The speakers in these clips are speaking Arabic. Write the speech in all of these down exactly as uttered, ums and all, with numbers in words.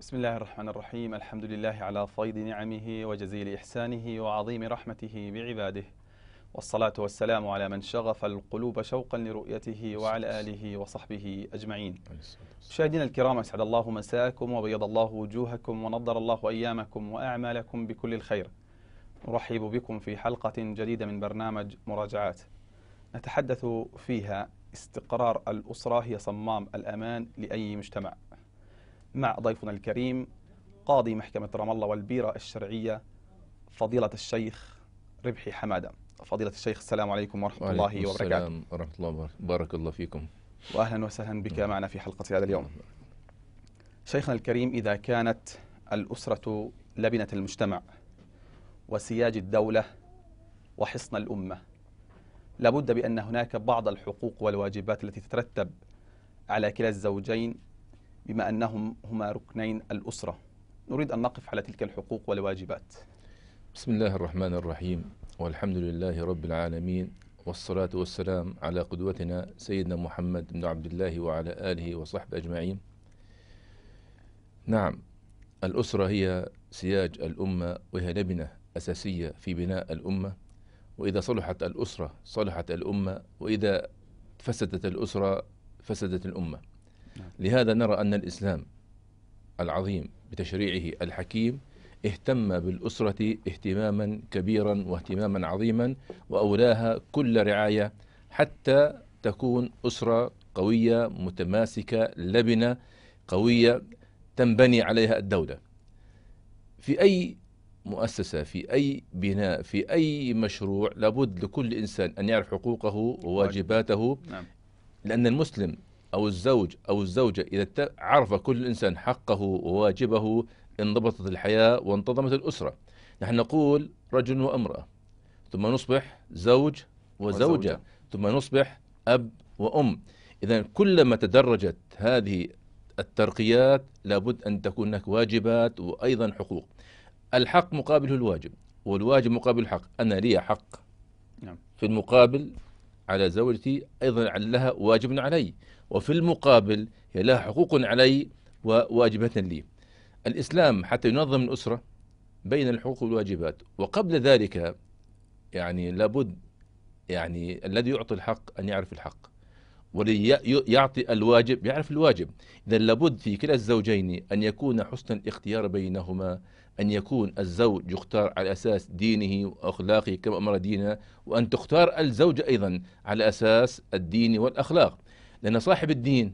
بسم الله الرحمن الرحيم. الحمد لله على فيض نعمه وجزيل إحسانه وعظيم رحمته بعباده، والصلاة والسلام على من شغف القلوب شوقا لرؤيته وعلى آله وصحبه أجمعين. مشاهدينا الكرام، أسعد الله مساءكم وبيض الله وجوهكم ونضر الله أيامكم وأعمالكم بكل الخير. نرحب بكم في حلقة جديدة من برنامج مراجعات نتحدث فيها استقرار الأسرة هي صمام الأمان لأي مجتمع، مع ضيفنا الكريم قاضي محكمة رام الله والبيرة الشرعية فضيلة الشيخ ربحي حمادة. فضيلة الشيخ، السلام عليكم ورحمة الله وبركاته. السلام ورحمة الله وبركاته. بارك الله فيكم، وأهلا وسهلا بك معنا في حلقة هذا اليوم. شيخنا الكريم، إذا كانت الأسرة لبنة المجتمع وسياج الدولة وحصن الأمة، لابد بأن هناك بعض الحقوق والواجبات التي تترتب على كلا الزوجين بما أنهم هما ركنين الأسرة. نريد أن نقف على تلك الحقوق والواجبات. بسم الله الرحمن الرحيم، والحمد لله رب العالمين، والصلاة والسلام على قدوتنا سيدنا محمد بن عبد الله وعلى آله وصحبه أجمعين. نعم، الأسرة هي سياج الأمة، وهي لبنة أساسية في بناء الأمة، وإذا صلحت الأسرة صلحت الأمة، وإذا فسدت الأسرة فسدت الأمة. لهذا نرى أن الإسلام العظيم بتشريعه الحكيم اهتم بالأسرة اهتماما كبيرا واهتماما عظيما، وأولاها كل رعاية حتى تكون أسرة قوية متماسكة لبنة قوية تنبني عليها الدولة. في أي مؤسسة، في أي بناء، في أي مشروع، لابد لكل إنسان أن يعرف حقوقه وواجباته. نعم. لأن المسلم أو الزوج أو الزوجة إذا عرف كل إنسان حقه وواجبه انضبطت الحياة وانتظمت الأسرة. نحن نقول رجل وامرأة، ثم نصبح زوج وزوجة, وزوجة. ثم نصبح أب وأم. إذا كلما تدرجت هذه الترقيات لابد أن تكون هناك واجبات وأيضا حقوق. الحق مقابله الواجب، والواجب مقابل الحق. أنا لي حق نعم. في المقابل على زوجتي أيضا لها واجب علي، وفي المقابل هي لها حقوق علي وواجبات لي. الإسلام حتى ينظم الأسرة بين الحقوق والواجبات، وقبل ذلك يعني لابد يعني الذي يعطي الحق أن يعرف الحق، والذي يعطي الواجب يعرف الواجب. إذا لابد في كلا الزوجين أن يكون حسن الاختيار بينهما، أن يكون الزوج يختار على أساس دينه وأخلاقه كما أمر ديننا، وأن تختار الزوجة أيضا على أساس الدين والأخلاق. لأن صاحب الدين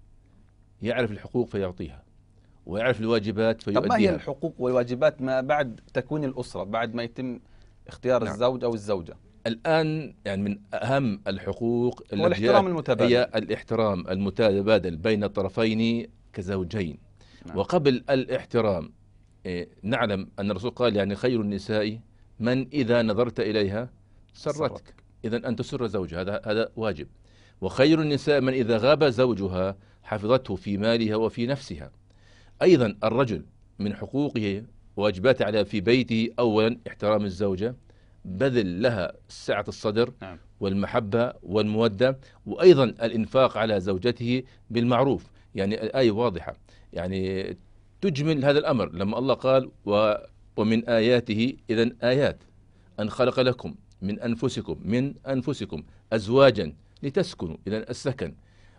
يعرف الحقوق فيعطيها، ويعرف الواجبات فيؤديها. طب ما هي الحقوق والواجبات ما بعد تكوين الأسرة، بعد ما يتم اختيار نعم. الزوج أو الزوجة؟ الآن يعني من أهم الحقوق هو الاحترام المتبادل. هي الاحترام المتبادل بين الطرفين كزوجين. نعم. وقبل الاحترام إيه نعلم أن الرسول قال يعني خير النساء من إذا نظرت إليها سرتك. إذا أن تسر زوجها، هذا هذا واجب. وخير النساء من إذا غاب زوجها حفظته في مالها وفي نفسها. أيضا الرجل من حقوقه وواجباته على في بيته أولا احترام الزوجة، بذل لها سعة الصدر نعم. والمحبة والمودة، وأيضا الإنفاق على زوجته بالمعروف. يعني الآية واضحة يعني تجمل هذا الأمر لما الله قال و ومن آياته. إذن آيات أن خلق لكم من أنفسكم من أنفسكم أزواجا لتسكنوا، إذن السكن،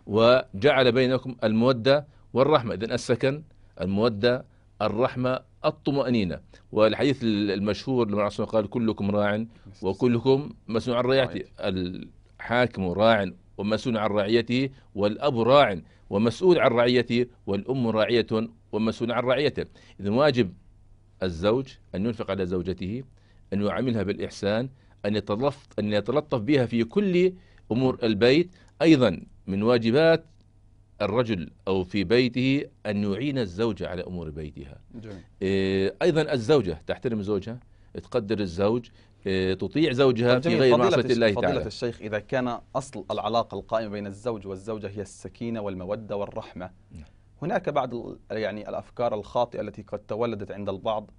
وجعل بينكم المودة والرحمة. إذن السكن، المودة، الرحمة، الطمأنينة. والحديث المشهور لما الرسول قال كلكم راع وكلكم مسؤول عن رعيته. الحاكم راع ومسؤول عن رعيته، والأب راع ومسؤول عن رعيته، والأم راعية ومسؤول عن رعيته. إذن واجب الزوج أن ينفق على زوجته، أن يعاملها بالإحسان، أن يتلطف أن يتلطف بها في كل أمور البيت. أيضا من واجبات الرجل أو في بيته أن يعين الزوجة على أمور بيتها. جميل. أيضا الزوجة تحترم زوجها، تقدر الزوج، تطيع زوجها في غير معصية الله تعالى. فضيلة الشيخ، إذا كان أصل العلاقة القائمة بين الزوج والزوجة هي السكينة والمودة والرحمة، هناك بعض يعني الأفكار الخاطئة التي قد تولدت عند البعض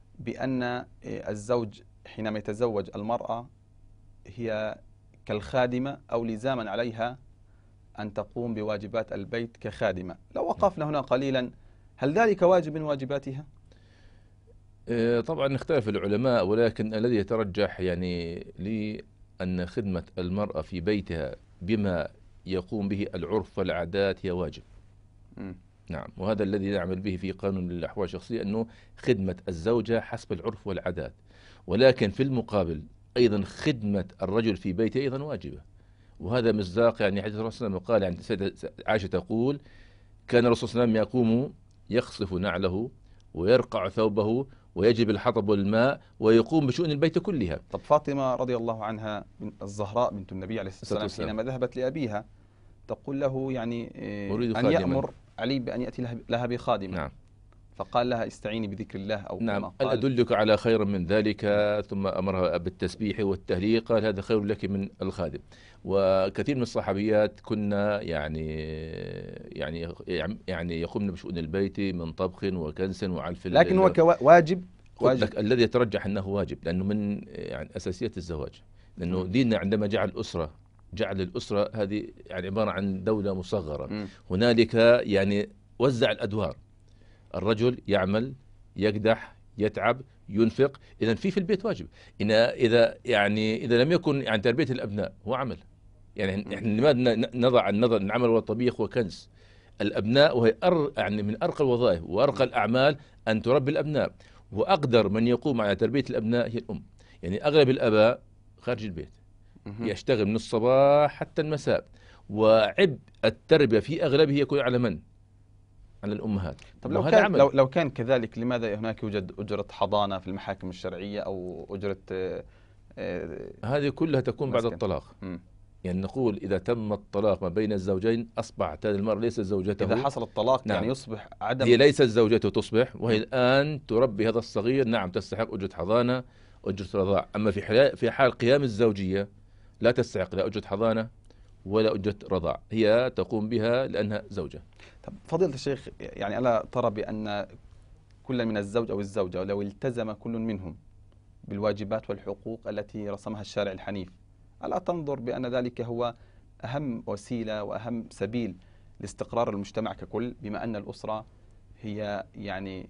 بأن الزوج حينما يتزوج المرأة هي كالخادمة أو لزاما عليها أن تقوم بواجبات البيت كخادمة. لو وقفنا هنا قليلا، هل ذلك واجب من واجباتها؟ آه، طبعا اختلف العلماء، ولكن الذي يترجح يعني لي أن خدمة المرأة في بيتها بما يقوم به العرف والعادات هي واجب. م. نعم، وهذا الذي نعمل به في قانون الأحوال الشخصية، أنه خدمة الزوجة حسب العرف والعادات، ولكن في المقابل أيضا خدمة الرجل في بيته أيضا واجبة. وهذا مصداق يعني حديث الرسول صلى الله عليه وسلم قال، يعني سيدة عائشة تقول: كان الرسول صلى الله عليه وسلم يقوم يخصف نعله ويرقع ثوبه ويجب الحطب والماء ويقوم بشؤون البيت كلها. طب فاطمة رضي الله عنها الزهراء بنت النبي عليه الصلاة والسلام حينما ذهبت لأبيها تقول له يعني أريد أن خادما. يأمر علي بأن يأتي لها- لها بخادمة. نعم. فقال لها: استعيني بذكر الله، أو كما نعم، هل قال. أدلك على خير من ذلك؟ ثم أمرها بالتسبيح والتهليل، قال: هذا خير لك من الخادم. وكثير من الصحابيات كنا يعني يعني يعني يقومن بشؤون البيت من طبخ وكنس وعلف. لكن هو كواجب واجب لك الذي يترجح أنه واجب، لأنه من يعني أساسيات الزواج، لأنه ديننا عندما جعل الأسرة جعل الأسرة هذه يعني عبارة عن دولة مصغرة. م. هنالك يعني وزع الأدوار، الرجل يعمل، يقدح، يتعب، ينفق، إذا في في البيت واجب. إن إذا يعني إذا لم يكن يعني تربية الأبناء هو عمل، يعني إحنا لماذا نضع النظر أن العمل والطبيخ وكنس الأبناء، وهي أر يعني من أرقى الوظائف وأرقى الأعمال أن تربي الأبناء، وأقدر من يقوم على تربية الأبناء هي الأم. يعني أغلب الآباء خارج البيت يشتغل من الصباح حتى المساء، وعبء التربية في أغلبه يكون على من؟ على الأمهات. طب لو كان لو, لو كان كذلك، لماذا هناك يوجد أجرة حضانة في المحاكم الشرعية أو أجرة آه آه هذه كلها تكون بعد الطلاق. م. يعني نقول إذا تم الطلاق ما بين الزوجين أصبحت هذه المرأة ليست زوجته. إذا حصل الطلاق نعم. يعني يصبح عدم، هي ليست زوجته تصبح، وهي م. الآن تربي هذا الصغير. نعم، تستحق أجرة حضانة، أجرة رضاع. أما في حال في حال قيام الزوجية لا تستحق لا أجرة حضانة ولا أجرة رضاع، هي تقوم بها لأنها زوجة. طب فضيلة الشيخ، يعني ألا ترى بأن كل من الزوج أو الزوجة لو التزم كل منهم بالواجبات والحقوق التي رسمها الشارع الحنيف، ألا تنظر بأن ذلك هو أهم وسيلة وأهم سبيل لاستقرار المجتمع ككل، بما أن الأسرة هي يعني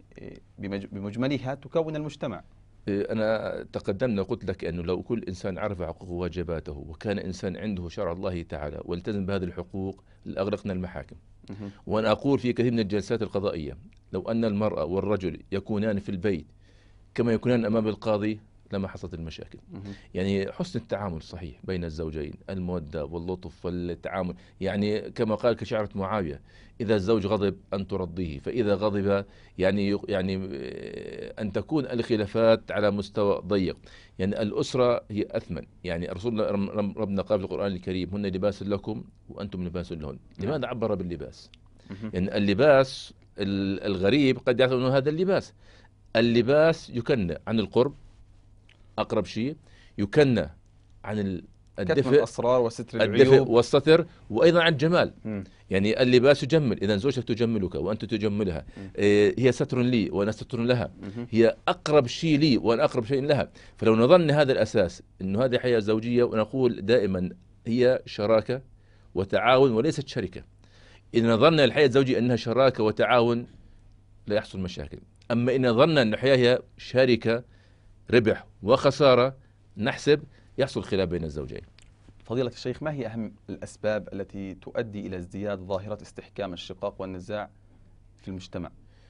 بمجملها تكون المجتمع؟ أنا تقدمنا قلت لك أنه لو كل إنسان عرف حقوقه وواجباته وكان إنسان عنده شرع الله تعالى والتزم بهذه الحقوق لأغلقنا المحاكم. وأنا أقول في كثير من الجلسات القضائية، لو أن المرأة والرجل يكونان في البيت كما يكونان أمام القاضي لما حصلت المشاكل. يعني حسن التعامل صحيح بين الزوجين، المودة واللطف والتعامل، يعني كما قال كشعرة معاوية: إذا الزوج غضب أن ترضيه، فإذا غضب يعني يعني أن تكون الخلافات على مستوى ضيق. يعني الأسرة هي أثمن. يعني الرسول ربنا قال في القرآن الكريم: هن لباس لكم وأنتم لباس لهن. لماذا عبر باللباس؟ يعني اللباس الغريب قد يعتبر أنه هذا اللباس. اللباس يكنى عن القرب أقرب شيء، يكنى عن الدفء، الأسرار وستر العيوب، الدفء والستر، وأيضا عن الجمال. م. يعني اللباس يجمل، إذا زوجتك تجملك وأنت تجملها، إيه هي ستر لي وأنا ستر لها، م. هي أقرب شيء لي وأنا أقرب شيء لها. فلو نظرنا هذا الأساس أنه هذه حياة زوجية، ونقول دائما هي شراكة وتعاون وليست شركة. إذا نظرنا الحياة الزوجية أنها شراكة وتعاون لا يحصل مشاكل. أما إن نظرنا أن الحياة هي شركة ربح وخسارة نحسب يحصل خلاف بين الزوجين. فضيلة الشيخ، ما هي أهم الأسباب التي تؤدي إلى ازدياد ظاهرة استحكام الشقاق والنزاع في المجتمع؟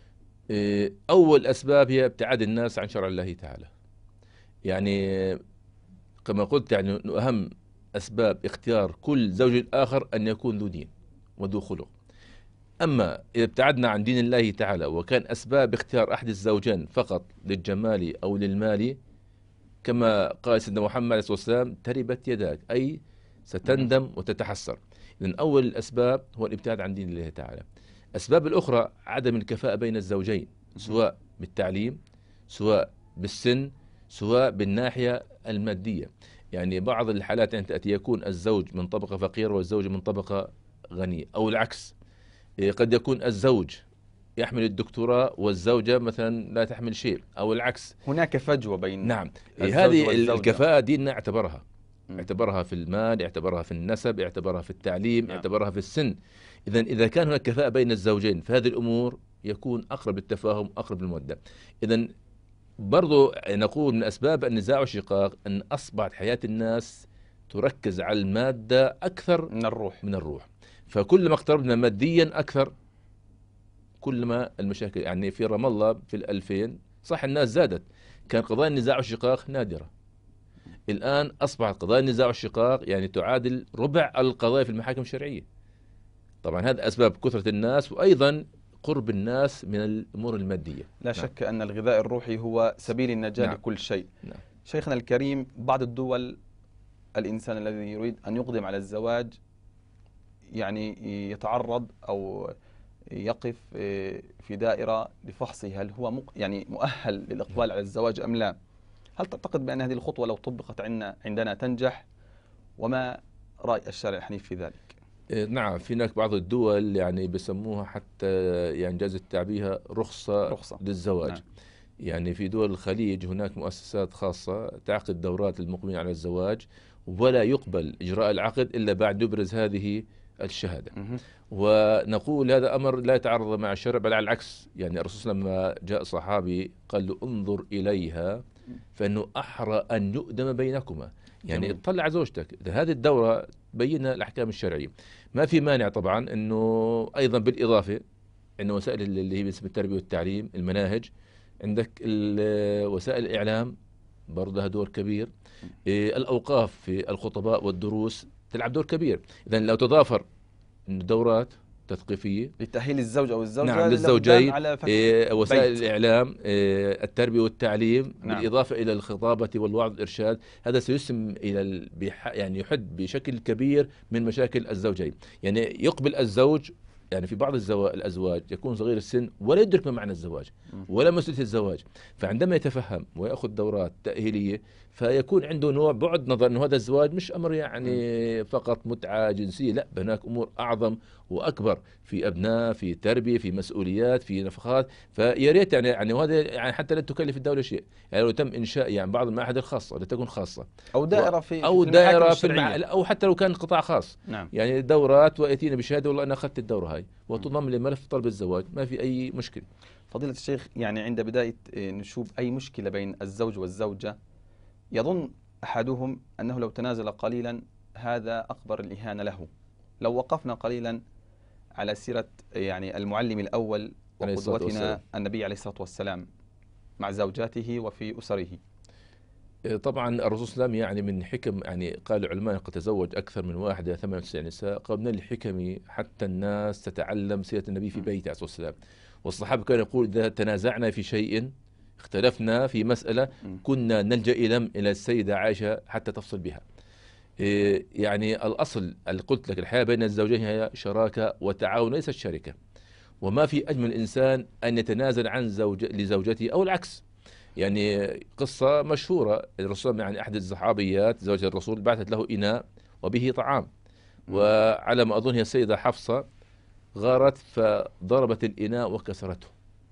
أول أسباب هي ابتعاد الناس عن شرع الله تعالى. يعني كما قلت، يعني أهم أسباب اختيار كل زوج آخر أن يكون ذو دين وذو خلق. أما إذا ابتعدنا عن دين الله تعالى وكان أسباب اختيار أحد الزوجين فقط للجمال أو للمال، كما قال سيدنا محمد عليه الصلاة والسلام: تربت يداك، أي ستندم وتتحسر. إذن أول الأسباب هو الابتعاد عن دين الله تعالى. الأسباب الأخرى عدم الكفاءة بين الزوجين، سواء بالتعليم، سواء بالسن، سواء بالناحية المادية. يعني بعض الحالات أن تأتي يكون الزوج من طبقة فقيرة والزوج من طبقة غنية، أو العكس. قد يكون الزوج يحمل الدكتوراه والزوجة مثلا لا تحمل شيء، أو العكس. هناك فجوة بين نعم، هذه الكفاءة ديننا اعتبرها م. اعتبرها في المال، اعتبرها في النسب، اعتبرها في التعليم، نعم. اعتبرها في السن. إذا إذا كان هناك كفاءة بين الزوجين فهذه الأمور يكون أقرب للتفاهم، أقرب للمودة. إذا برضو نقول من أسباب النزاع والشقاق أن أصبحت حياة الناس تركز على المادة أكثر من الروح. من الروح. فكلما اقتربنا ماديا أكثر كلما المشاكل. يعني في رام الله في الألفين صح الناس زادت، كان قضايا النزاع والشقاق نادرة. الآن أصبحت قضايا النزاع والشقاق يعني تعادل ربع القضايا في المحاكم الشرعية. طبعا هذا أسباب كثرة الناس، وأيضا قرب الناس من الأمور المادية. لا نعم. شك أن الغذاء الروحي هو سبيل النجاة نعم. لكل شيء. نعم. شيخنا الكريم، بعض الدول الإنسان الذي يريد أن يقدم على الزواج يعني يتعرض أو يقف في دائرة لفحص هل هو مق... يعني مؤهل للإقبال على الزواج أم لا. هل تعتقد بأن هذه الخطوة لو طبقت عندنا عندنا تنجح؟ وما رأي الشارع الحنيف في ذلك؟ نعم، في هناك بعض الدول يعني بسموها حتى يعني جاز التعبير رخصة, رخصة للزواج. نعم. يعني في دول الخليج هناك مؤسسات خاصة تعقد دورات للمقبلين على الزواج، ولا يقبل إجراء العقد إلا بعد يبرز هذه الشهادة. م- ونقول هذا أمر لا يتعارض مع الشرع، بل على العكس. يعني الرسول لما جاء صحابي قال له انظر إليها فإنه أحرى أن يؤدم بينكما. يعني اطلع على زوجتك. هذه الدورة بين الأحكام الشرعية. ما في مانع طبعا أنه أيضا بالإضافة أنه وسائل اللي هي باسم التربية والتعليم، المناهج، عندك وسائل الإعلام برضه لها دور كبير. الأوقاف في الخطباء والدروس تلعب دور كبير. إذا لو تضافر دورات تثقيفية لتأهيل الزوج أو الزوجة، نعم، للزوجين، على إيه وسائل بيت. الإعلام، إيه التربية والتعليم، نعم. بالإضافة إلى الخطابة والوعظ والإرشاد، هذا سيسهم إلى يعني يحد بشكل كبير من مشاكل الزوجين. يعني يقبل الزوج، يعني في بعض الأزواج يكون صغير السن ولا يدرك ما معنى الزواج ولا مسؤولية الزواج، فعندما يتفهم ويأخذ دورات تأهيلية فيكون عنده نوع بعد نظر أنه هذا الزواج مش أمر يعني فقط متعة جنسية، لا، هناك أمور أعظم وأكبر في أبناء، في تربية، في مسؤوليات، في نفقات. فيا ريت يعني يعني وهذا يعني حتى لا تكلف الدولة شيء. يعني لو تم إنشاء يعني بعض المعاهد الخاصة لتكون خاصة أو دائرة في أو في دائرة في المع... أو حتى لو كان قطاع خاص. نعم. يعني دورات ويأتينا بشهادة والله أنا أخذت الدورة هاي وتضم لملف طلب الزواج، ما في أي مشكلة. فضيلة الشيخ، يعني عند بداية نشوب أي مشكلة بين الزوج والزوجة يظن أحدهم أنه لو تنازل قليلا هذا أكبر الإهانة له. لو وقفنا قليلا على سيرة يعني المعلم الأول وقدوتنا النبي عليه الصلاة والسلام مع زوجاته وفي أسره. طبعا الرسول صلى الله عليه وسلم يعني من حكم، يعني قال العلماء قد تزوج أكثر من واحدة ثمانية وتسعين نساء، قال من الحكم حتى الناس تتعلم سيرة النبي في بيته عليه الصلاة والسلام. والصحابة كانوا يقول إذا تنازعنا في شيء، اختلفنا في مسألة، كنا نلجأ إلى إلى السيدة عائشة حتى تفصل بها. يعني الأصل اللي قلت لك الحياة بين الزوجين هي شراكة وتعاون، ليست شركة. وما في أجمل الإنسان أن يتنازل عن زوج لزوجته أو العكس. يعني قصة مشهورة، الرسول يعني أحد الصحابيات زوجة الرسول بعثت له إناء وبه طعام، وعلى ما أظن هي السيدة حفصة غارت فضربت الإناء وكسرته.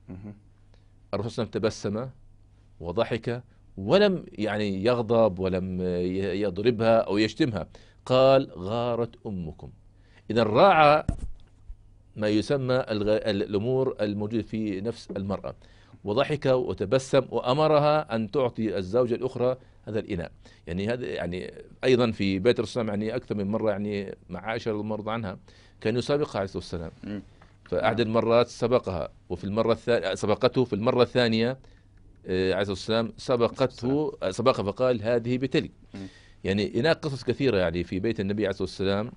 الرسول صلى الله عليه وسلم تبسم وضحك ولم يعني يغضب ولم يضربها أو يشتمها، قال غارت أمكم. إذا راعى ما يسمى الأمور الموجودة في نفس المرأة، وضحك وتبسم وأمرها أن تعطي الزوجة الأخرى هذا الإناء. يعني هذا يعني أيضا في بيت الرسول يعني أكثر من مرة، يعني مع عائشة رضي الله عنها كان يسابقها عليه الصلاة والسلام، فأحد المرات سبقها، وفي المرة الثانية سبقته، في المرة الثانية عليه الصلاة والسلام سبقته سبقها فقال هذه بتلك. يعني هناك قصص كثيرة يعني في بيت النبي عليه الصلاة والسلام،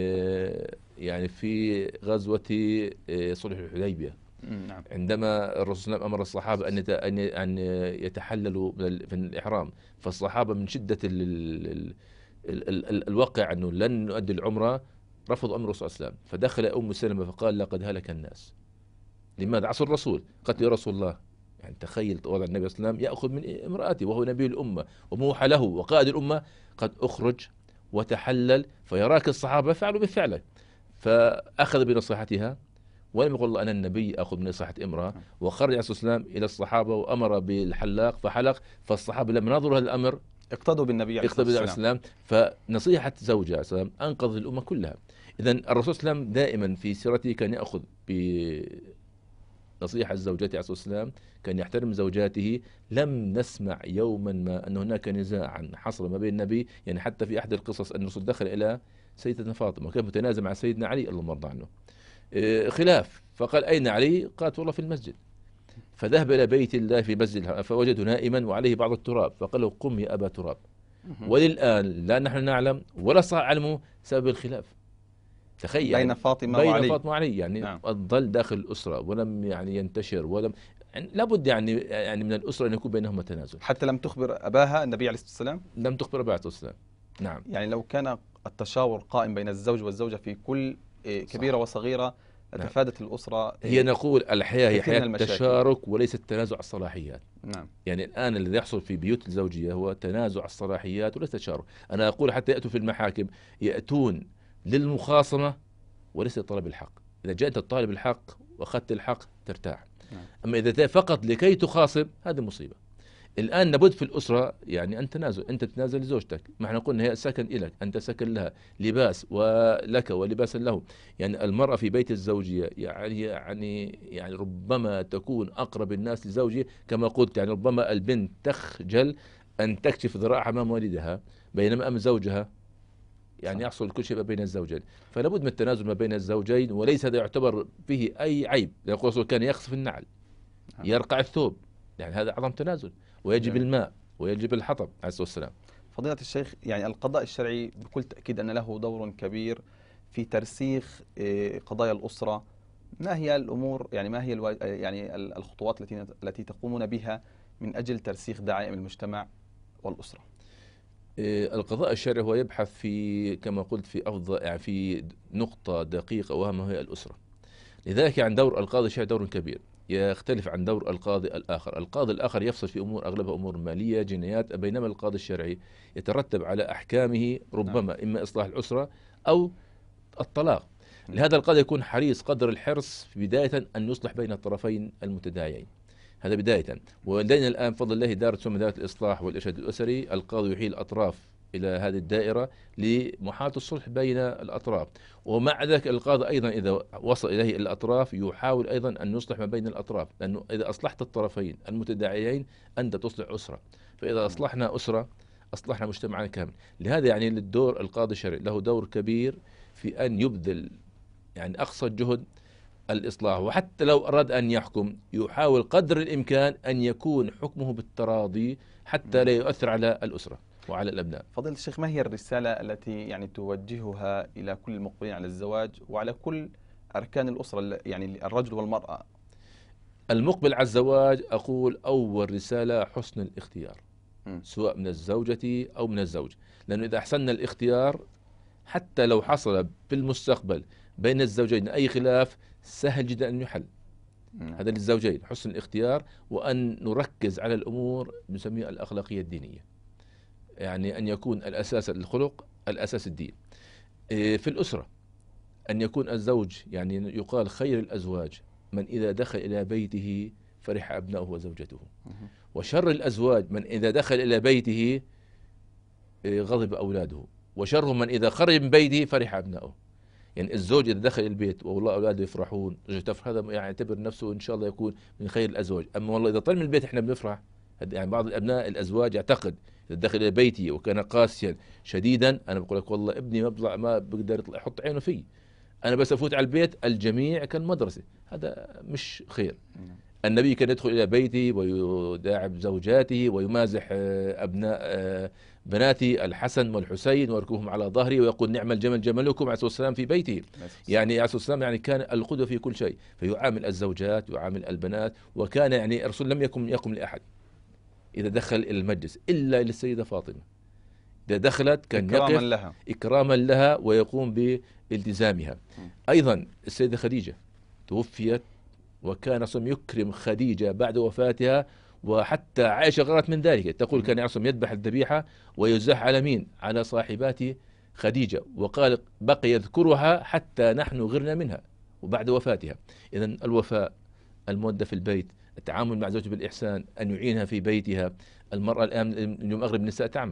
يعني في غزوة صلح الحديبية عندما الرسول صلى الله عليه وسلم أمر الصحابة أن أن يتحللوا من الإحرام، فالصحابة من شدة ال ال ال الواقع أنه لن نؤدي العمرة رفض أمر الرسول صلى الله عليه وسلم، فدخل أم سلمة فقال لقد هلك الناس. لماذا؟ عصر الرسول. قالت يا رسول الله، يعني تخيل وضع النبي صلى الله عليه وسلم يأخذ من امرأته وهو نبي الأمة وموحى له وقائد الأمة، قد أخرج وتحلل، فيراك الصحابة فعلوا بفعله، فأخذ بنصيحتها ولم يقل الله أنا النبي أخذ من نصيحة امرأة، وخرج عليه الصلاة والسلام إلى الصحابة وأمر بالحلاق فحلق، فالصحابة لما نظروا هذا الأمر اقتدوا بالنبي عليه الصلاة والسلام. فنصيحة زوجة عليه السلام أنقذ الأمة كلها. إذن الرسول صلى الله عليه وسلم دائما في سيرته كان يأخذ نصيحة زوجته عليه الصلاة والسلام، كان يحترم زوجاته. لم نسمع يوما ما أن هناك نزاعا حصل ما بين النبي، يعني حتى في أحد القصص أن الرسول دخل إلى سيدتنا فاطمة وكان متنازع مع سيدنا علي اللهم ارضى عنه، إيه، خلاف، فقال أين علي؟ قالت والله في المسجد. فذهب إلى بيت الله في مسجد فوجده نائما وعليه بعض التراب، فقال له قم يا أبا تراب. وللآن لا نحن نعلم ولا صار علمه سبب الخلاف. تخيل بين يعني فاطمة بين وعلي. فاطمة وعلي، يعني نعم. ظل داخل الأسرة ولم يعني ينتشر ولم يعني لابد يعني يعني من الأسرة أن يكون بينهما تنازل. حتى لم تخبر أباها النبي عليه الصلاة والسلام؟ لم تخبر أباها عليه الصلاة والسلام. نعم. يعني لو كان التشاور قائم بين الزوج والزوجة في كل إيه، كبيرة وصغيرة نعم. لتفادت الأسرة إيه، هي نقول الحياة هي كثير حياة من المشاكل. تشارك وليست تنازع الصلاحيات. نعم. يعني الآن الذي يحصل في بيوت الزوجية هو تنازع الصلاحيات وليس تشارك. أنا أقول حتى يأتوا في المحاكم يأتون للمخاصمة وليس لطلب الحق. إذا جاءت الطالب الحق وأخذت الحق ترتاح. نعم. أما إذا جاء فقط لكي تخاصم هذه مصيبة. الآن لابد في الأسرة يعني أن تنازل، أنت تنازل لزوجتك، ما احنا قلنا هي سكن إلك، أنت سكن لها، لباس ولك ولباس له. يعني المرأة في بيت الزوجية يعني يعني يعني ربما تكون أقرب الناس لزوجها، كما قلت يعني ربما البنت تخجل أن تكشف ذراعها أمام والدها، بينما أم زوجها يعني صح. يحصل كل شيء ما بين الزوجين. فلا بد من التنازل ما بين الزوجين، وليس هذا يعتبر فيه أي عيب. يقول الرسول كان يخسف النعل، يرقع الثوب، يعني هذا أعظم تنازل. ويجب جميل. الماء ويجب الحطب عليه الصلاة والسلام. فضيلة الشيخ، يعني القضاء الشرعي بكل تأكيد أن له دور كبير في ترسيخ إيه، قضايا الأسرة. ما هي الأمور، يعني ما هي الوا... يعني الخطوات التي التي تقومون بها من أجل ترسيخ دعائم المجتمع والأسرة؟ إيه، القضاء الشرعي هو يبحث في كما قلت في أفضل يعني في نقطة دقيقة وأهمها هي الأسرة. لذلك عن دور القاضي الشرعي دور كبير يختلف عن دور القاضي الآخر. القاضي الآخر يفصل في أمور أغلبها أمور مالية جنايات، بينما القاضي الشرعي يترتب على أحكامه ربما إما إصلاح الأسرة أو الطلاق. لهذا القاضي يكون حريص قدر الحرص في بداية أن يصلح بين الطرفين المتداعيين، هذا بداية. ولدينا الآن بفضل الله دائرة تسمى دائرة الإصلاح والإرشاد الأسري. القاضي يحيل الأطراف إلى هذه الدائرة لمحاولة الصلح بين الأطراف، ومع ذلك القاضي أيضا إذا وصل إليه الأطراف يحاول أيضا أن يصلح ما بين الأطراف، لأنه إذا أصلحت الطرفين المتداعيين أنت تصلح أسرة، فإذا أصلحنا أسرة أصلحنا مجتمعنا كامل. لهذا يعني للدور القاضي الشرعي له دور كبير في أن يبذل يعني أقصى الجهد الإصلاح، وحتى لو أراد أن يحكم يحاول قدر الإمكان أن يكون حكمه بالتراضي حتى لا يؤثر على الأسرة وعلى الأبناء. فضيلة الشيخ، ما هي الرسالة التي يعني توجهها إلى كل المقبلين على الزواج وعلى كل أركان الأسرة، يعني الرجل والمرأة؟ المقبل على الزواج أقول أول رسالة حسن الاختيار، م. سواء من الزوجة أو من الزوج، لأنه إذا أحسننا الاختيار حتى لو حصل بالمستقبل بين الزوجين أي خلاف سهل جدا أن يحل. م. هذا للزوجين حسن الاختيار، وأن نركز على الأمور نسميها الأخلاقية الدينية، يعني أن يكون الأساس الخلق الأساس الدين. في الأسرة أن يكون الزوج يعني يقال خير الأزواج من إذا دخل إلى بيته فرح أبناؤه وزوجته، وشر الأزواج من إذا دخل إلى بيته غضب أولاده، وشرهم من إذا خرج من بيته فرح أبناؤه. يعني الزوج إذا دخل البيت والله أولاده يفرحون تفرح، هذا يعني يعتبر نفسه إن شاء الله يكون من خير الأزواج. أما والله إذا طلع من البيت إحنا بنفرح، يعني بعض الأبناء الأزواج يعتقد إذا دخل إلى بيتي وكان قاسيا شديدا أنا بقول لك والله ابني ما بيطلع ما بقدر يطلع يحط عينه فيه، أنا بس أفوت على البيت الجميع كان مدرسة، هذا مش خير. النبي كان يدخل إلى بيته ويداعب زوجاته ويمازح أبناء بناتي الحسن والحسين ويركبهم على ظهري ويقول نعم الجمل جملكم عليه الصلاة والسلام في بيته. يعني عليه الصلاة والسلام يعني كان القدوة في كل شيء، فيعامل الزوجات يعامل البنات. وكان يعني الرسول لم يكن يقم لأحد إذا دخل إلى المجلس إلا للسيدة فاطمة، إذا دخلت كان إكراما يقف لها إكراما لها ويقوم بالتزامها. أيضا السيدة خديجة توفيت وكان صم يكرم خديجة بعد وفاتها، وحتى عائشة غيرت من ذلك، تقول كان يعصم يذبح الذبيحة ويزاح على مين؟ على صاحبات خديجة، وقال بقي يذكرها حتى نحن غرنا منها وبعد وفاتها. إذن الوفاء، المودة في البيت، التعامل مع زوجها بالإحسان، أن يعينها في بيتها. المرأة الآن اليوم أغلب النساء تعمل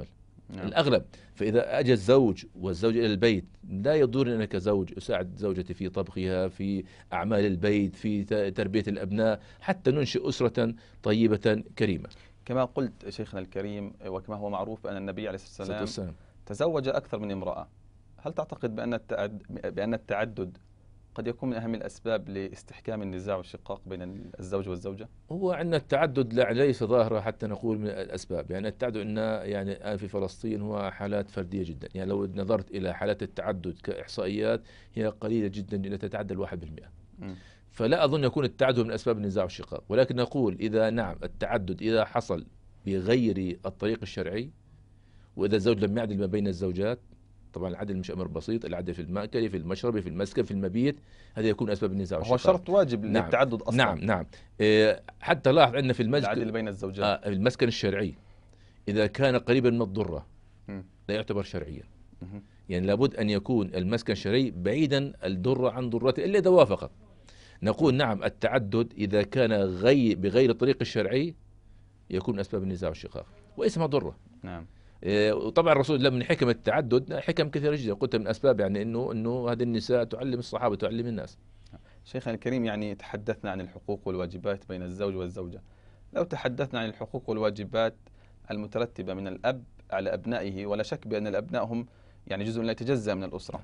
نعم. الأغلب. فإذا أجى الزوج والزوج إلى البيت لا يضرني أنا كزوج أساعد زوجتي في طبخها، في أعمال البيت، في تربية الأبناء، حتى ننشئ أسرة طيبة كريمة. كما قلت شيخنا الكريم، وكما هو معروف أن النبي عليه الصلاة الصلاة والسلام والسلام. تزوج أكثر من امرأة. هل تعتقد بأن التعد... بأن التعدد قد يكون من أهم الأسباب لاستحكام النزاع والشقاق بين الزوج والزوجة؟ هو عندنا التعدد لا ليس ظاهرة حتى نقول من الأسباب، يعني التعدد عندنا يعني الآن في فلسطين هو حالات فردية جدا، يعني لو نظرت إلى حالات التعدد كإحصائيات هي قليلة جدا، لا تتعدى الواحد بالمئة. فلا أظن يكون التعدد من أسباب النزاع والشقاق، ولكن نقول إذا نعم التعدد إذا حصل بغير الطريق الشرعي، وإذا الزوج لم يعدل ما بين الزوجات، طبعا العدل مش أمر بسيط، العدل في المأكل في المشرب في المسكن في المبيت، هذا يكون أسباب النزاع والشقاق. هو شرط واجب نعم. للتعدد أصلا. نعم نعم. إيه حتى لاحظ عندنا في المسكن العدل بين الزوجات. آه المسكن الشرعي إذا كان قريبا من الضرة م. لا يعتبر شرعيا. م. يعني لابد أن يكون المسكن الشرعي بعيدا الضرة عن ضرته إلا إذا وافقت. نقول نعم التعدد إذا كان غير بغير الطريق الشرعي يكون أسباب النزاع والشقاق واسمها ضرة. نعم. وطبعا الرسول لم من حكم التعدد حكم كثيرة جدا، قلت من أسباب يعني إنه إنه هذه النساء تعلم الصحابة تعلم الناس. شيخنا الكريم، يعني تحدثنا عن الحقوق والواجبات بين الزوج والزوجة، لو تحدثنا عن الحقوق والواجبات المترتبة من الأب على أبنائه، ولا شك بأن الأبناء هم يعني جزء لا يتجزأ من الأسرة.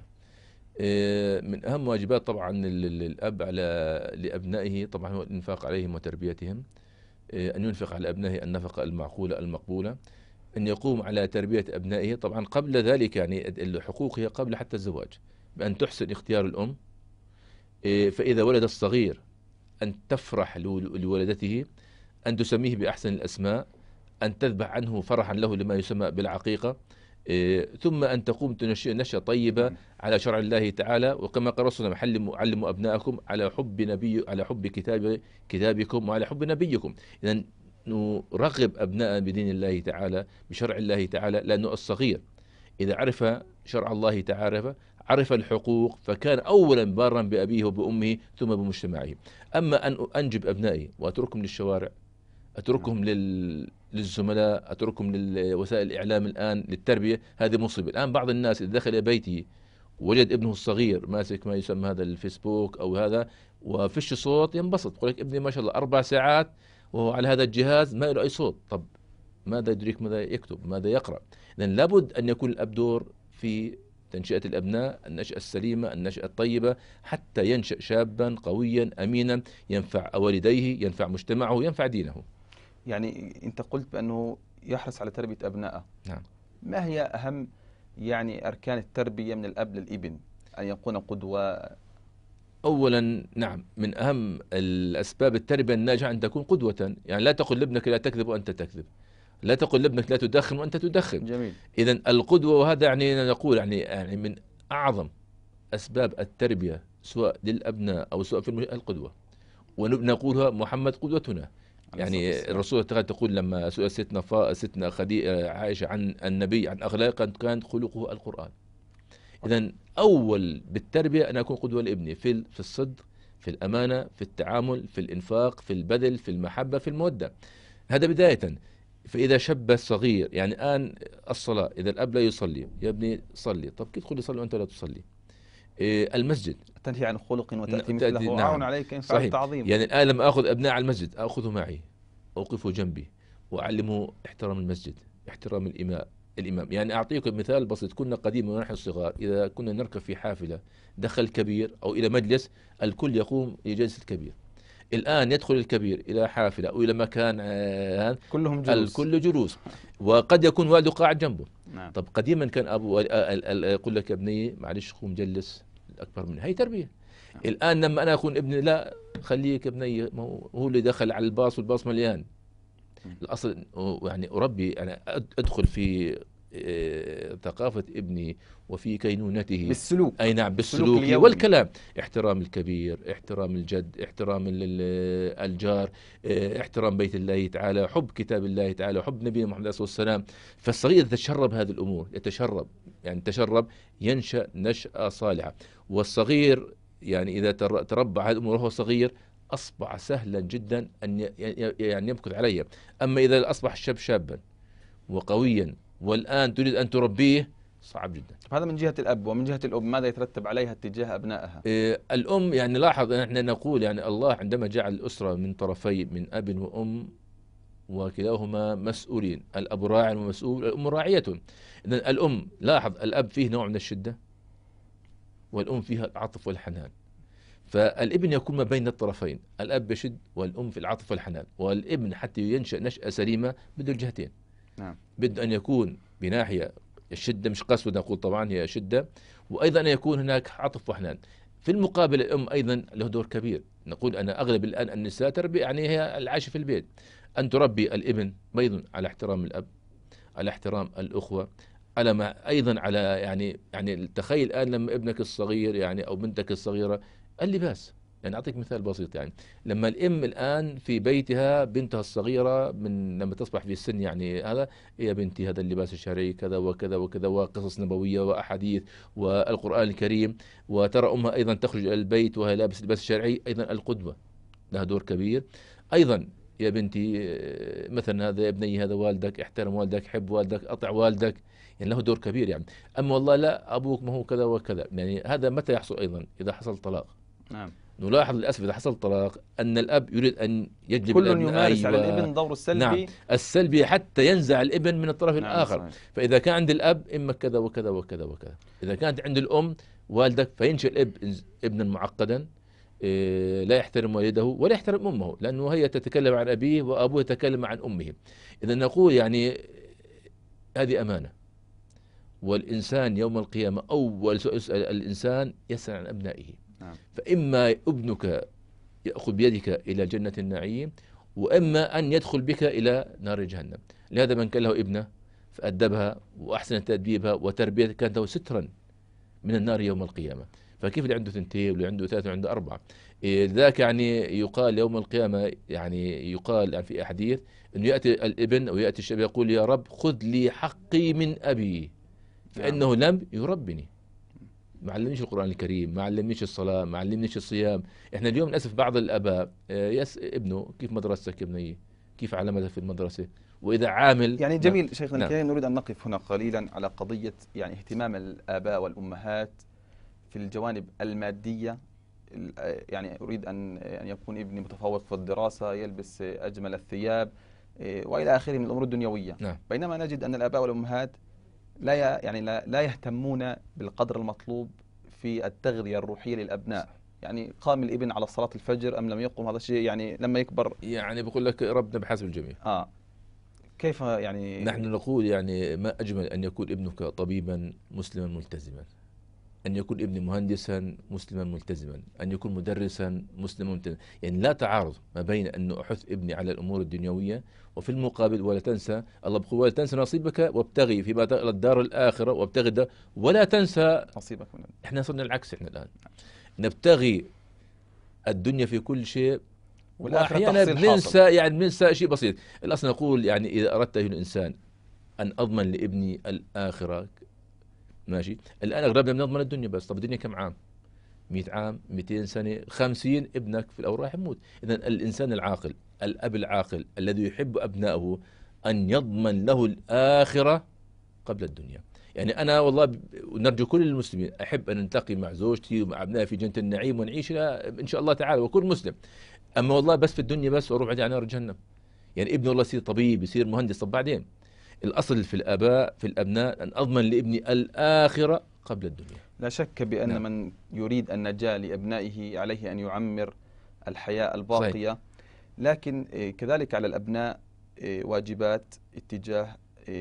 من أهم واجبات طبعا الأب على لأبنائه طبعا هو الإنفاق عليهم وتربيتهم، أن ينفق على أبنائه النفقة المعقولة المقبولة، أن يقوم على تربية أبنائه. طبعا قبل ذلك يعني الحقوق هي قبل حتى الزواج، بأن تحسن اختيار الأم، فإذا ولد الصغير أن تفرح لولدته، أن تسميه بأحسن الأسماء، أن تذبح عنه فرحا له لما يسمى بالعقيقة، ثم أن تقوم تنشئ نشأة طيبة على شرع الله تعالى، وكما قال رسولنا علموا علموا أبناءكم على حب نبي على حب كتاب كتابكم وعلى حب نبيكم. إذن نرغب أبناء بدين الله تعالى بشرع الله تعالى، لأنه الصغير إذا عرف شرع الله تعالى عرف الحقوق فكان أولا بارا بأبيه وبأمه ثم بمجتمعه. أما أن أنجب أبنائي وأتركهم للشوارع، أتركهم لل... للزملاء، أتركهم لوسائل الإعلام الآن للتربية، هذه مصيبة. الآن بعض الناس إذا دخل بيتي وجد ابنه الصغير ماسك ما يسمى هذا الفيسبوك أو هذا وفيش صوت ينبسط، يقول لك ابني ما شاء الله أربع ساعات وهو على هذا الجهاز ما له أي صوت. طب ماذا يدريك ماذا يكتب ماذا يقرأ؟ لأن لابد أن يكون الأب دور في تنشئة الأبناء، النشأة السليمة النشأة الطيبة، حتى ينشأ شابا قويا أمينا ينفع والديه ينفع مجتمعه ينفع دينه. يعني أنت قلت بأنه يحرص على تربية أبنائه. نعم. ما هي أهم يعني أركان التربية من الأب للابن؟ أن يكون قدوة. أولا نعم من أهم الأسباب التربية الناجحة أن تكون قدوة، يعني لا تقل لابنك لا تكذب وأنت تكذب، لا تقل لابنك لا تدخن وأنت تدخن. جميل. إذن القدوة، وهذا يعني نقول يعني يعني من أعظم أسباب التربية سواء للأبناء أو سواء في القدوة، ونقولها محمد قدوتنا. يعني الرسول تقول لما سئل ستنا فا ستنا خديجة عائشة عن النبي عن أخلاقه كان خلقه القرآن. إذن أول بالتربية أن أكون قدوة لابني في في الصدق في الأمانة في التعامل في الإنفاق في البذل في المحبة في المودة، هذا بداية. فإذا شب الصغير يعني الآن الصلاة، إذا الأب لا يصلي يا ابني صلي، طب كيف تقول لي صلي وأنت لا تصلي؟ إيه المسجد تنهي عن خلق وتأتي مثله. نعم. عون عليك إن فعلت عظيم. يعني الآن لما أخذ أبناء على المسجد أخذه معي أوقفه جنبي وأعلمه احترام المسجد احترام الإمام الإمام يعني أعطيكم مثال بسيط. كنا قديما ونحن صغار إذا كنا نركب في حافلة دخل كبير أو إلى مجلس الكل يقوم لجلسة الكبير. الآن يدخل الكبير إلى حافلة أو إلى مكان آه كلهم جلوس الكل جلوس وقد يكون والده قاعد جنبه. نعم. طب قديما كان أبو يقول لك يا ابني معلش قوم جلس الأكبر مني، هي تربية. نعم. الآن لما أنا أكون ابني لا خليك ابني هو اللي دخل على الباص والباص مليان. الأصل يعني أربي أنا أدخل في ثقافة ابني وفي كينونته بالسلوك. أي نعم بالسلوك والكلام، احترام الكبير احترام الجد احترام الجار احترام بيت الله تعالى حب كتاب الله تعالى حب نبينا محمد صلى الله عليه وسلم. فالصغير يتشرب هذه الأمور يتشرب يعني تشرب ينشأ نشأة صالحة. والصغير يعني إذا تربى هذه الأمور وهو صغير أصبح سهلا جدا أن يعني يمكث عليها. أما إذا أصبح الشاب شابا وقويا والآن تريد أن تربيه، صعب جدا. هذا من جهة الأب، ومن جهة الأم ماذا يترتب عليها اتجاه أبنائها؟ إيه الأم، يعني لاحظ نحن نقول يعني الله عندما جعل الأسرة من طرفي، من أب وأم وكلاهما مسؤولين، الأب راع ومسؤول، الأم راعية. إذن الأم، لاحظ الأب فيه نوع من الشدة والأم فيها العطف والحنان، فالابن يكون ما بين الطرفين، الأب يشد والأم في العطف والحنان. والابن حتى ينشأ نشأة سليمة بده الجهتين. نعم. بده أن يكون بناحية الشدة، مش قسوة نقول طبعا، هي شدة، وأيضا أن يكون هناك عطف وحنان. في المقابل الأم أيضا له دور كبير. نقول أنا أغلب الآن النساء تربي، يعني هي العايشة في البيت، أن تربي الابن أيضا على احترام الأب، على احترام الأخوة، على ما أيضا على يعني يعني تخيل الآن لما ابنك الصغير يعني أو بنتك الصغيرة اللباس. يعني أعطيك مثال بسيط، يعني لما الأم الآن في بيتها بنتها الصغيرة من لما تصبح في السن، يعني هذا يا بنتي هذا اللباس الشرعي كذا وكذا وكذا، وقصص نبوية وأحاديث والقرآن الكريم، وترى أمها أيضا تخرج إلى البيت وهي لابس اللباس الشرعي، أيضا القدوة لها دور كبير. أيضا يا بنتي مثلا هذا ابني، هذا والدك، احترم والدك، حب والدك، أطع والدك، يعني له دور كبير يعني. أما والله لا أبوك ما هو كذا وكذا، يعني هذا متى يحصل؟ أيضا إذا حصل طلاق. نعم. نلاحظ للأسف إذا حصل طلاق أن الأب يريد أن يجلب كل الابن. يمارس على أيوة. الابن دور السلبي. نعم، السلبي حتى ينزع الابن من الطرف نعم الآخر. صحيح. فإذا كان عند الأب إما كذا وكذا وكذا وكذا، إذا كانت عند الأم والدك، فينشأ الابن ابنا معقدا لا يحترم والده ولا يحترم أمه، لأنه هي تتكلم عن أبيه وأبوه يتكلم عن أمه. إذا نقول يعني هذه أمانة، والإنسان يوم القيامة أول سؤال يسأل الإنسان يسأل عن أبنائه. نعم. فإما ابنك يأخذ بيدك إلى جنة النعيم، وإما أن يدخل بك إلى نار جهنم. لهذا من كان له ابنه فأدبها وأحسن تأديبها وتربيتها كانت له سترا من النار يوم القيامة. فكيف اللي عنده ثنتين واللي عنده ثلاثة وعنده أربعة؟ ذاك يعني يقال يوم القيامة، يعني يقال يعني في أحاديث أنه يأتي الابن أو يأتي الشاب يقول يا رب خذ لي حقي من أبي فإنه لم يربني. ما علمنيش القرآن الكريم، ما علمنيش الصلاة، ما علمنيش الصيام. احنا اليوم للأسف بعض الآباء يس ابنه كيف مدرستك ابني، كيف علمتك في المدرسة، وإذا عامل. يعني جميل شيخنا نعم. الكريم، نريد أن نقف هنا قليلا على قضية يعني اهتمام الآباء والأمهات في الجوانب المادية. يعني أريد أن أن يكون ابني متفوق في الدراسة، يلبس أجمل الثياب وإلى آخره من الأمور الدنيوية. نعم. بينما نجد أن الآباء والأمهات لا يعني لا, لا يهتمون بالقدر المطلوب في التغذية الروحية للأبناء. يعني قام الابن على صلاة الفجر أم لم يقم، هذا الشيء يعني لما يكبر يعني بقول لك ربنا بحسب الجميع. آه كيف يعني نحن نقول يعني ما أجمل أن يكون ابنك طبيبا مسلما ملتزما، أن يكون ابني مهندسا مسلما ملتزما، أن يكون مدرسا مسلما ملتزما. يعني لا تعارض ما بين أن أحث ابني على الأمور الدنيوية، وفي المقابل ولا تنسى، الله بيقول ولا تنسى نصيبك وابتغي فيما الدار الآخرة وابتغي الدار ولا تنسى نصيبك من. احنا صرنا العكس، احنا الآن نبتغي الدنيا في كل شيء وأحيانا بننسى، يعني بننسى شيء بسيط. الأصل نقول يعني إذا أردت أيها الإنسان أن أضمن لابني الآخرة ماشي، الآن أغلبنا بنضمن الدنيا بس. طب الدنيا كم عام؟ مئة عام، مئتين سنة، خمسين، ابنك في الأول راح يموت. إذن الإنسان العاقل، الأب العاقل الذي يحب أبنائه أن يضمن له الآخرة قبل الدنيا. يعني أنا والله نرجو كل المسلمين، أحب أن نلتقي مع زوجتي ومع أبنائي في جنة النعيم ونعيش إن شاء الله تعالى وكل مسلم. أما والله بس في الدنيا بس وأروح على نار جهنم. يعني ابني والله يصير طبيب، يصير مهندس، طب بعدين؟ الأصل في الآباء في الأبناء أن أضمن لابني الآخرة قبل الدنيا. لا شك بأن نعم. من يريد النجاة لأبنائه عليه أن يعمر الحياة الباقية. صحيح. لكن كذلك على الأبناء واجبات اتجاه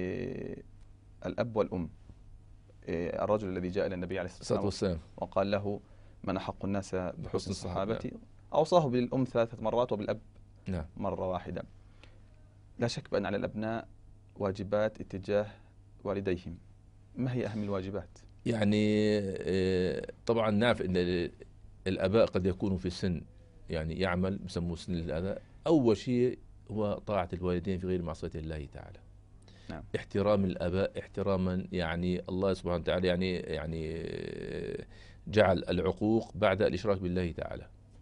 الأب والأم. الرجل الذي جاء إلى النبي عليه الصلاة والسلام وقال له من أحق الناس بحسن صحابتي، أوصاه بالأم ثلاثة مرات وبالأب نعم. مرة واحدة. لا شك بأن على الأبناء واجبات اتجاه والديهم. ما هي أهم الواجبات؟ يعني طبعا نعرف أن الآباء قد يكونوا في سن يعني يعمل بسموه سن الآباء. أول شيء هو طاعة الوالدين في غير معصية الله تعالى. نعم. احترام الآباء احتراما، يعني الله سبحانه وتعالى يعني يعني جعل العقوق بعد الإشراك بالله تعالى.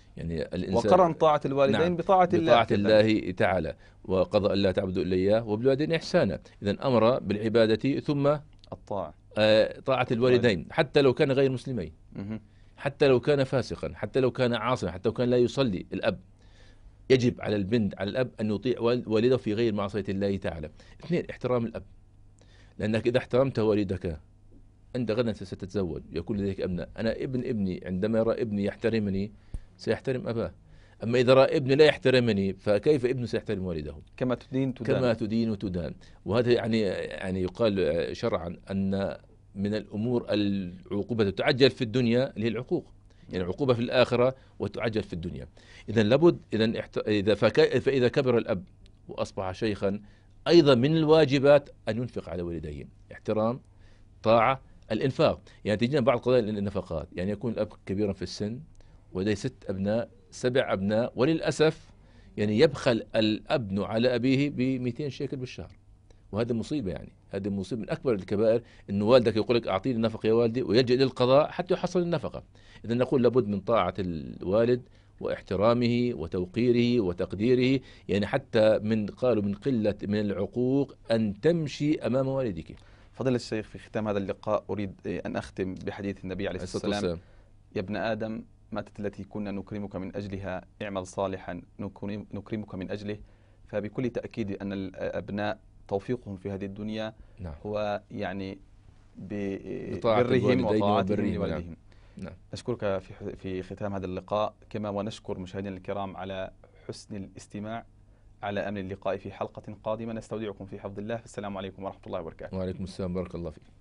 يعني الإنسان وقرن طاعة الوالدين نعم بطاعة الله بطاعة كذلك. الله تعالى، وقضى ألا تعبدوا إلا إياه وبالوالدين إحسانا. إذا أمر بالعبادة ثم الطاعة. آه، طاعة الوالدين حتى لو كان غير مسلمين، مهم. حتى لو كان فاسقا، حتى لو كان عاصيا، حتى لو كان لا يصلي. الأب يجب على البنت على الأب أن يطيع وال- والده في غير معصية الله تعالى. اثنين، احترام الأب، لأنك إذا احترمت والدك أنت غدا ستتزوج، يكون لديك أبناء. أنا ابن ابني عندما يرى ابني يحترمني سيحترم أباه، أما إذا رأى ابني لا يحترمني فكيف ابنه سيحترم والده؟ كما تدين تدان. كما تدين تدان. وهذا يعني يعني يقال شرعا أن من الأمور العقوبة تعجل في الدنيا اللي هي العقوق، يعني العقوبة في الآخرة وتعجل في الدنيا. إذا لابد إذا احت... إذا فك... فإذا كبر الأب وأصبح شيخا أيضا من الواجبات أن ينفق على والديه، احترام، طاعة، الإنفاق. يعني تجينا بعض قضايا النفقات، يعني يكون الأب كبيرا في السن ولديه ست أبناء سبع أبناء، وللأسف يعني يبخل الأب على أبيه ب مئتين شيكل بالشهر، وهذه مصيبة. يعني هذه مصيبة من أكبر الكبائر، إنه والدك يقول لك أعطيني النفقة يا والدي ويلجأ للقضاء حتى يحصل النفقة. إذا نقول لابد من طاعة الوالد واحترامه وتوقيره وتقديره، يعني حتى من قالوا من قلة من العقوق أن تمشي أمام والدك. فضيلة الشيخ، في ختام هذا اللقاء أريد أن أختم بحديث النبي عليه الصلاة والسلام: يا ابن آدم ماتت التي كنا نكرمك من أجلها، اعمل صالحا نكرم نكرمك من أجله. فبكل تأكيد أن الأبناء توفيقهم في هذه الدنيا نعم. هو يعني بطاعة ببرهم الوالدين وطاعتهم وبرهم. لوالدهم. نعم. نشكرك في في ختام هذا اللقاء، كما ونشكر مشاهدينا الكرام على حسن الاستماع. على أمل اللقاء في حلقة قادمة، نستودعكم في حفظ الله. السلام عليكم ورحمة الله وبركاته. وعليكم السلام، بارك الله فيك.